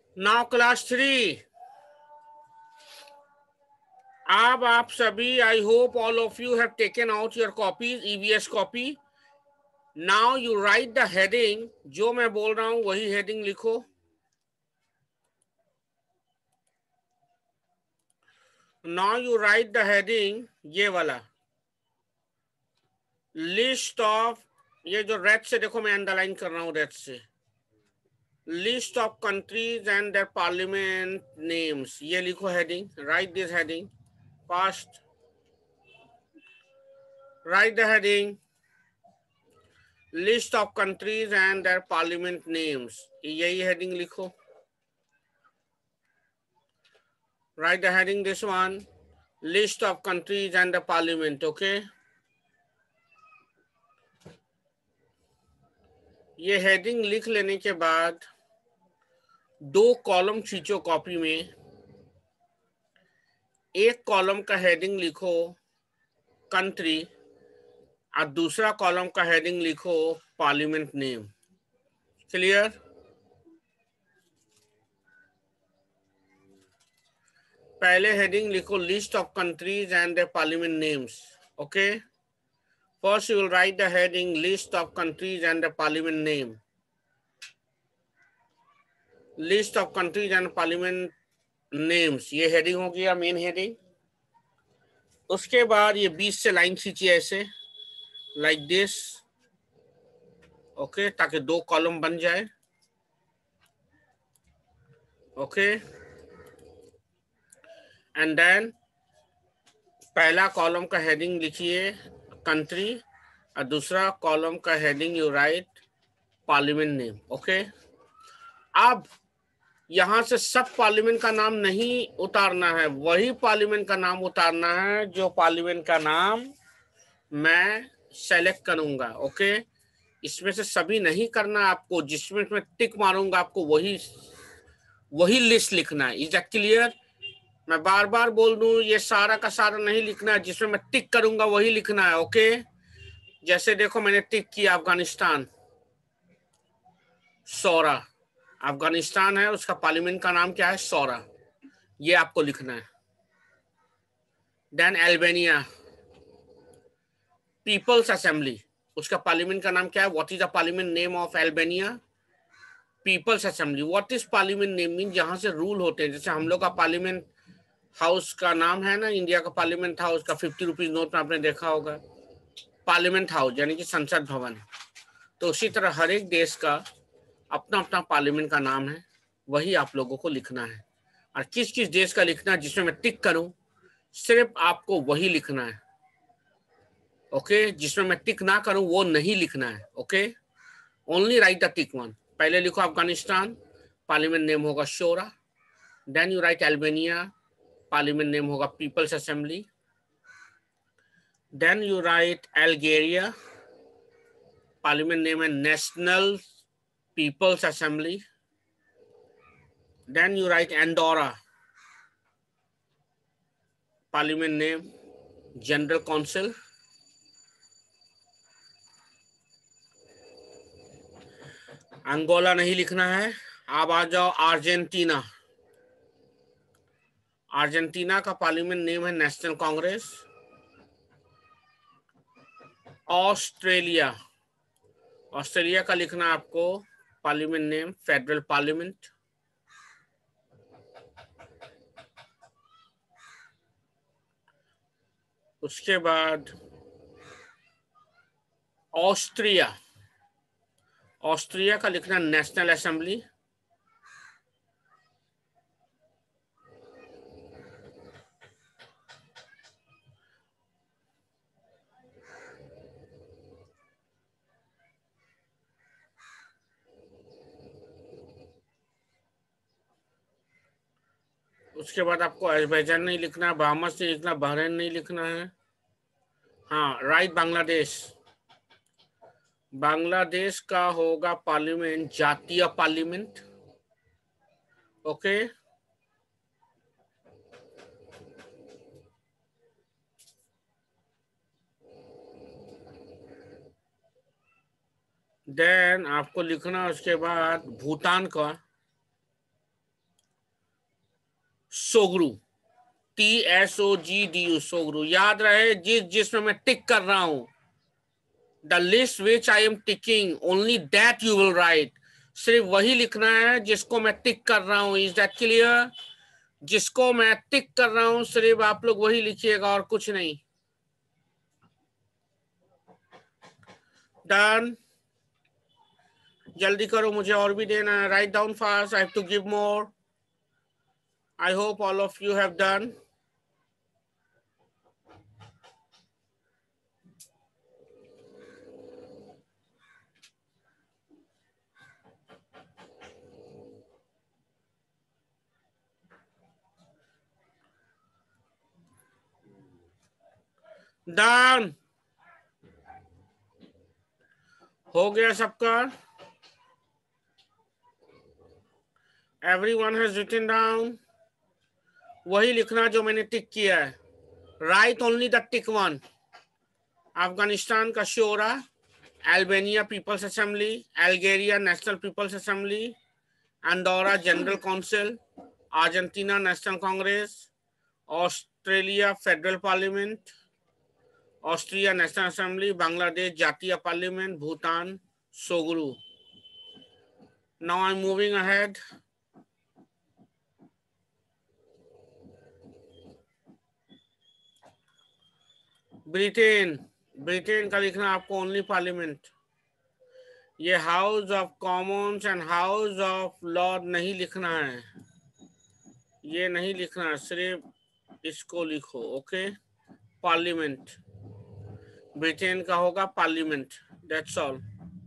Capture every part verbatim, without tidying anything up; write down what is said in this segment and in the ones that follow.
Now class three. अब आप सभी, I hope all of you have taken out your copies, EVS copy. Now you write the heading. जो मैं बोल रहा हूं वही हेडिंग लिखो। Now you write the heading, ये वाला लिस्ट ऑफ, ये जो रेड से देखो मैं अंडरलाइन कर रहा हूं रेड से, list of countries and their parliament names, ये लिखो heading. Write this heading fast. Write the heading list of countries and their parliament names, यही हेडिंग लिखो। Write the heading this one, list of countries and the parliament. Okay, ये heading लिख लेने के बाद दो कॉलम खींचो कॉपी में। एक कॉलम का हेडिंग लिखो कंट्री और दूसरा कॉलम का हेडिंग लिखो पार्लियामेंट नेम। क्लियर? पहले हेडिंग लिखो list of countries and the parliament names. Okay, first you will write the heading list of countries and the parliament name. List of countries and parliament names, ये heading हो गया main heading. उसके बाद ये बीच से line खींचिए ऐसे, like this. Okay, ताकि दो कॉलम बन जाए। ओके, एंड देन पहला कॉलम का हेडिंग लिखिए कंट्री और दूसरा कॉलम का heading you write parliament name. Okay, अब यहां से सब पार्लियामेंट का नाम नहीं उतारना है, वही पार्लियामेंट का नाम उतारना है जो पार्लियामेंट का नाम मैं सेलेक्ट करूंगा। ओके, इसमें से सभी नहीं करना आपको, जिसमें मैं टिक मारूंगा आपको वही वही लिस्ट लिखना है। Is that clear? मैं बार बार बोल दूं, ये सारा का सारा नहीं लिखना है, जिसमें मैं टिक करूंगा वही लिखना है। ओके, जैसे देखो मैंने टिक किया अफगानिस्तान, सौरा। अफगानिस्तान है, उसका पार्लियामेंट का नाम क्या है? सौरा, ये आपको लिखना है। देन अल्बानिया, पीपल्स असेंबली, उसका पार्लियामेंट का नाम क्या है? What is the parliament name of Albania? People's assembly. What is parliament name? Mean जहां से रूल होते हैं। जैसे हम लोग का पार्लियामेंट हाउस का नाम है ना, इंडिया का पार्लियामेंट हाउस का फिफ्टी रुपीज नोट में आपने देखा होगा, पार्लियामेंट हाउस यानी कि संसद भवन। तो उसी तरह हर एक देश का अपना अपना पार्लियामेंट का नाम है, वही आप लोगों को लिखना है। और किस किस देश का लिखना है, जिसमें मैं टिक करूं, सिर्फ आपको वही लिखना है। ओके, जिसमें मैं टिक ना करूं वो नहीं लिखना है। Okay, only write the tick one. पहले लिखो अफगानिस्तान, पार्लियामेंट नेम होगा Shura. Then you write Albania, parliament name होगा people's assembly. Then you write Algeria, parliament name है national people's assembly. Then you write Andorra, parliament name general council. Angola नहीं लिखना है। अब आ जाओ अर्जेंटीना। अर्जेंटीना का पार्लियामेंट नेम है नेशनल कांग्रेस। ऑस्ट्रेलिया, ऑस्ट्रेलिया का लिखना आपको पार्लियामेंट नेम फेडरल पार्लियामेंट। उसके बाद ऑस्ट्रिया, ऑस्ट्रिया का लिखना नेशनल असेंबली। उसके बाद आपको अजरबैजान नहीं लिखना है, बहामास नहीं लिखना, बहरीन नहीं लिखना है। हाँ, राइट बांग्लादेश। बांग्लादेश का होगा पार्लियामेंट जातीय पार्लियामेंट। ओके, देन आपको लिखना उसके बाद भूटान का Tshogdu, T S O G D U, Tshogdu. याद रहे जिस जिसमें मैं टिक कर रहा हूं, the list which I am ticking, only that you will write. सिर्फ वही लिखना है जिसको मैं टिक कर रहा हूं। Is that clear? जिसको मैं टिक कर रहा हूं सिर्फ आप लोग वही लिखिएगा और कुछ नहीं। डन? जल्दी करो, मुझे और भी देना है। Write down fast, I have to give more. I hope all of you have done. Done? हो गया सबका? Everyone has written down? वही लिखना जो मैंने टिक किया है। Write only the tick one. Afghanistan का Shura, Albania people's assembly, Algeria national people's assembly, Andorra general council, Argentina national congress, Australia federal parliament, Austria national assembly, Bangladesh Jatiya parliament, Bhutan Tshogdu. Now I am moving ahead. Britain, Britain का लिखना आपको only parliament. ये House of Commons and House of Lord नहीं लिखना है, ये नहीं लिखना है, सिर्फ इसको लिखो। Okay, parliament. ब्रिटेन का होगा parliament, that's all.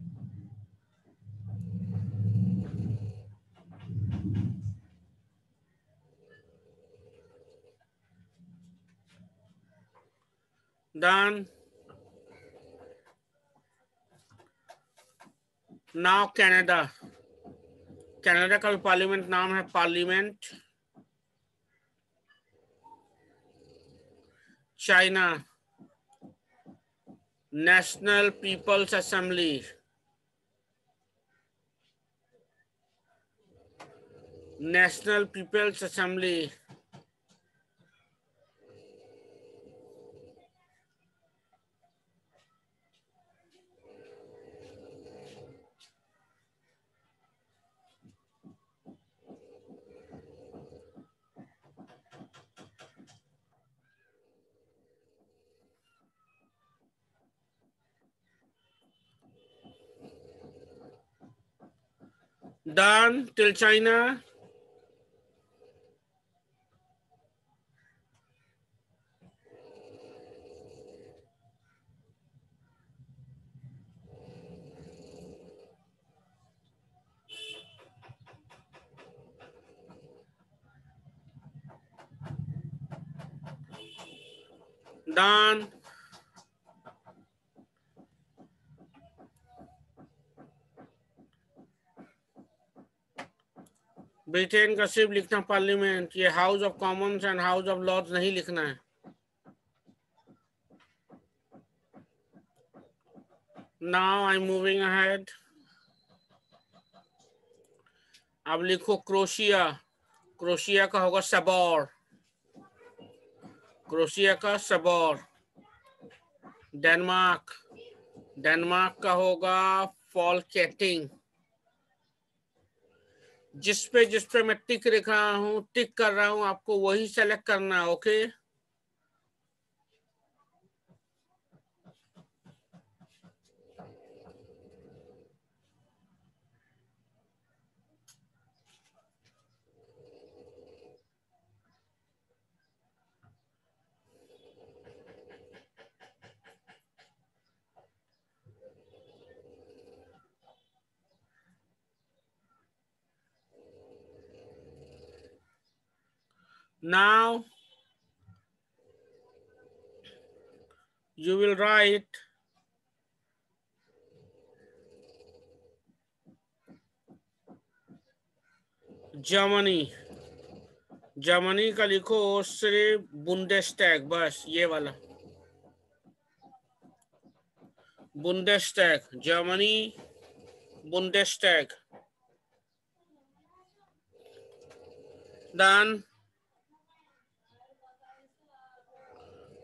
Done? Now Canada, Canada का भी पार्लियामेंट नाम है parliament. China, national people's assembly, national people's assembly. Done till China? Done? Britain का सिर्फ लिखना पार्लियामेंट, ये House of Commons and House of Lords नहीं लिखना है। Now I am moving ahead. अब लिखो क्रोशिया, क्रोशिया का होगा सबोर, क्रोशिया का सबोर। डेनमार्क, डेनमार्क का होगा फॉलकेटिंग। जिस पे जिस पे मैं टिक लिख रहा हूं, टिक कर रहा हूं, आपको वही सेलेक्ट करना है। Okay, now you will write Germany. Germany का लिखो सिर्फ बुंडेस्टैग, बस ये वाला बुंडेस्टैग, जर्मनी बुंडेस्टैग। डन?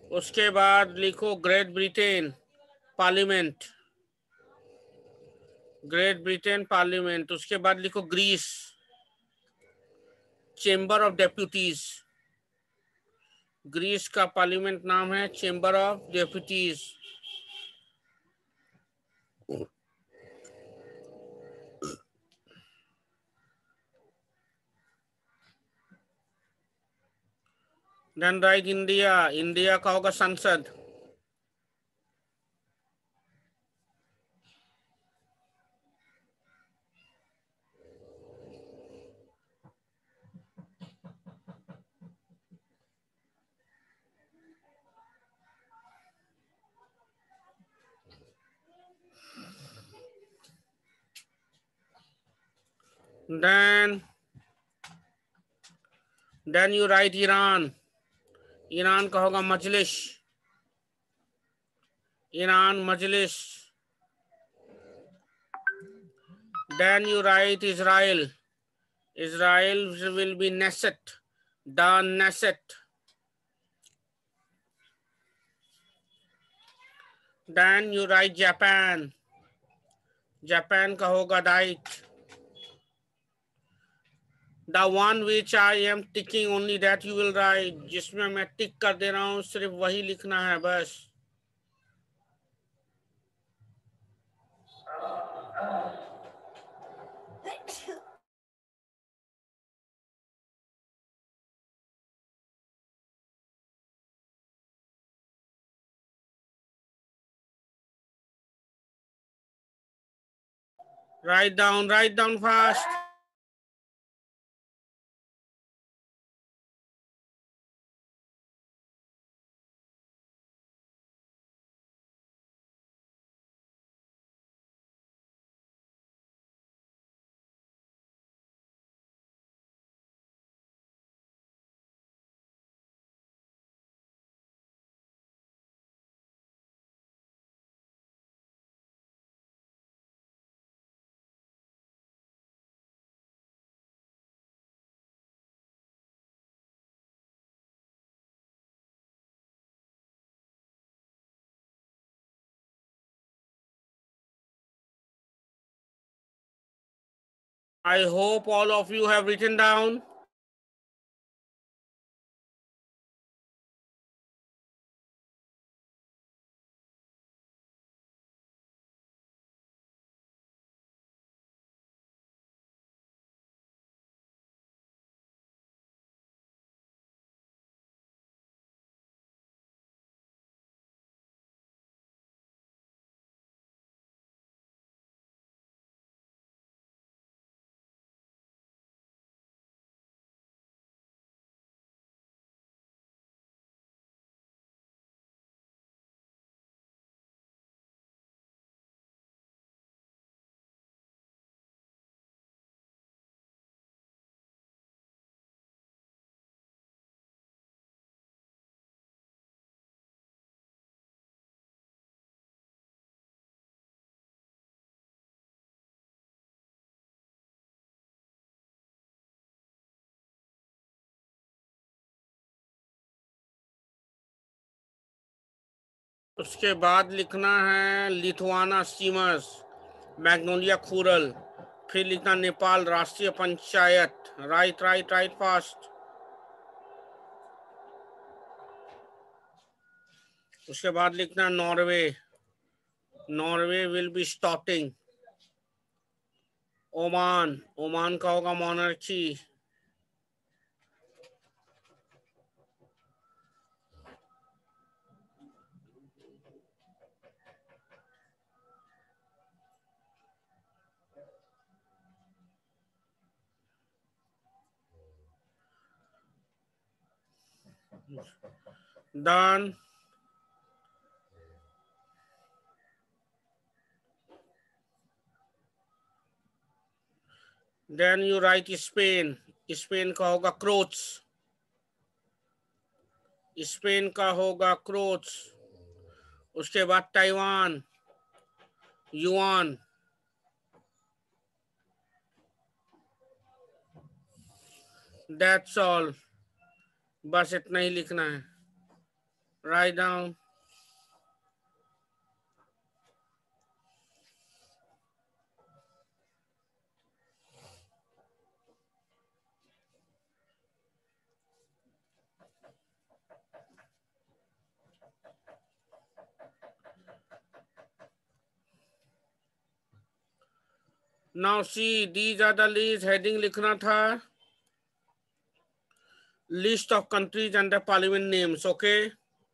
उसके बाद लिखो Great Britain parliament, Great Britain parliament. उसके बाद लिखो Greece chamber of deputies, Greece का पार्लियामेंट नाम है chamber of deputies. Then write India, India का होगा Sansad. Then then you write Iran, Iran का होगा Majlis, Iran Majlis. Then you write Israel, Israel will be Knesset, the Knesset. Then you write Japan, Japan का होगा Diet. The one which I am ticking only that you will write, जिसमें मैं tick कर दे रहा हूँ सिर्फ वही लिखना है बस। Write down, write down fast. I hope all of you have written down. उसके बाद लिखना है लिथुआना स्टीमर्स, मैग्नोलिया खूरल, फिर लिखना Nepal Rashtriya Panchayat. Write write write fast. उसके बाद लिखना Norway, Norway will be Storting. Oman, Oman का होगा monarchy. Done. Then you write Spain, Spain का होगा क्रोच, स्पेन का होगा क्रोच। उसके बाद ताइवान, युआन। दैट्स ऑल, बस इतना ही लिखना है। Write down. Now see, these are the list. Heading लिखना था. List of countries and the parliament names. Okay.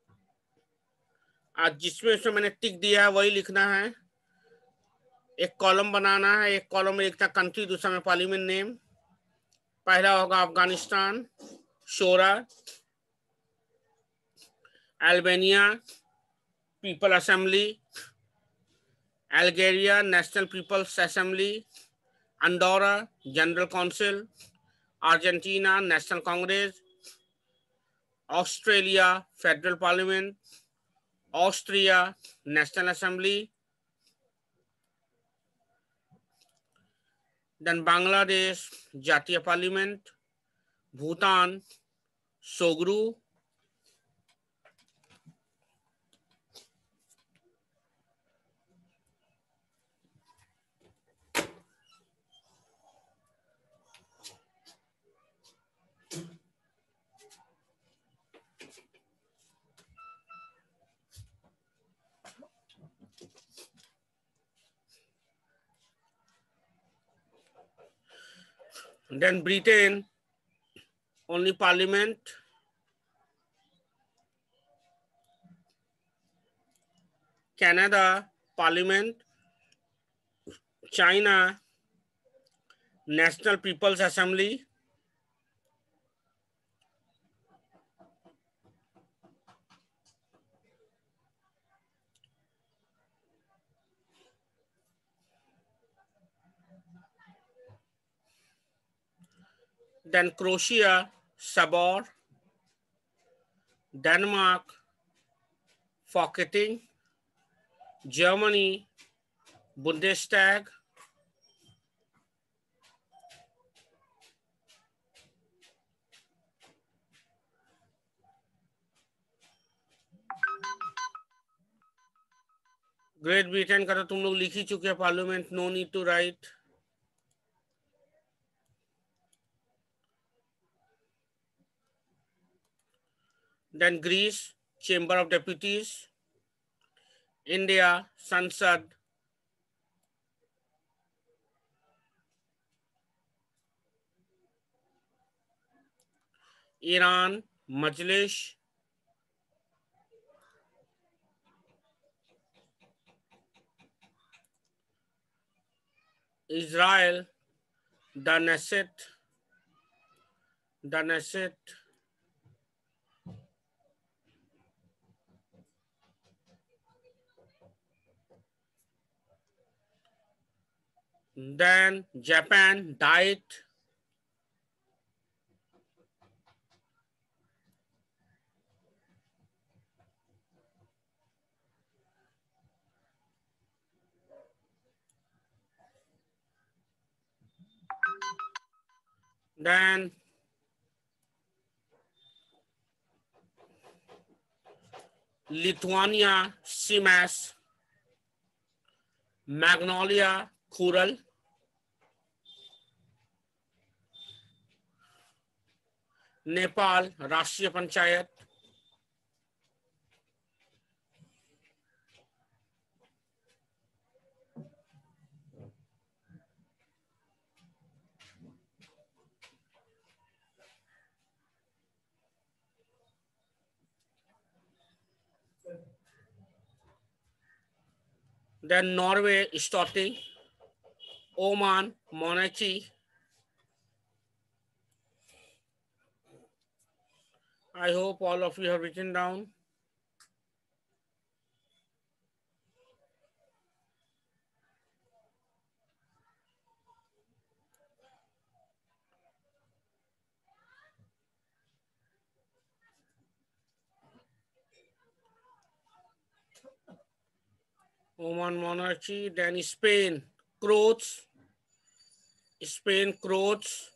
आज जिसमें उसमें मैंने टिक दिया है वही लिखना है. एक कॉलम बनाना है. एक कॉलम में लिखना कंट्री, दूसरा में पार्लियामेंट नेम. पहला होगा Afghanistan, Shura. Albania, people assembly. Algeria, national people's assembly. Andorra, general council. Argentina, national congress. Australia, federal parliament. Austria, national assembly. Then Bangladesh, Jatiya parliament. Bhutan, Tshogdu. Then Britain, only parliament. Canada, parliament. China, National People's Assembly. Then Croatia, Sabor. Denmark, Folketing. Germany, Bundestag. Great Britain का तो तुम लोग लिख ही चुके हैं parliament. No need to write. Then Greece, Chamber of Deputies. India, Sansad. Iran, Majlis. Israel, the Knesset. The Knesset. Then Japan, Diet. Then Lithuania, Simas. Magnolia, Khural. Nepal, Rashtriya Panchayat. Then Norway, Storting. Oman, monarchy. I hope all of you have written down. Oman monarchy. Then Spain, Croats. Spain, Croats.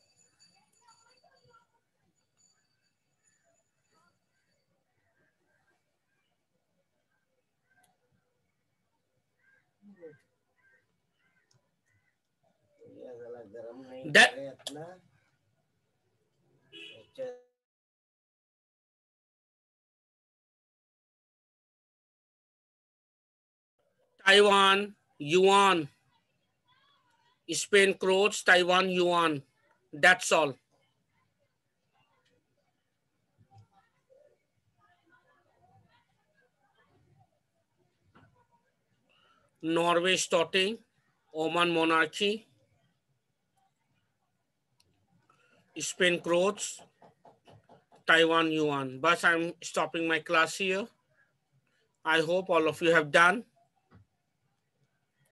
That Taiwan yuan, Spain crores, Taiwan yuan. That's all. Norway Storting, Oman monarchy, Spain crores, Taiwan yuan. But I'm stopping my class here. I hope all of you have done.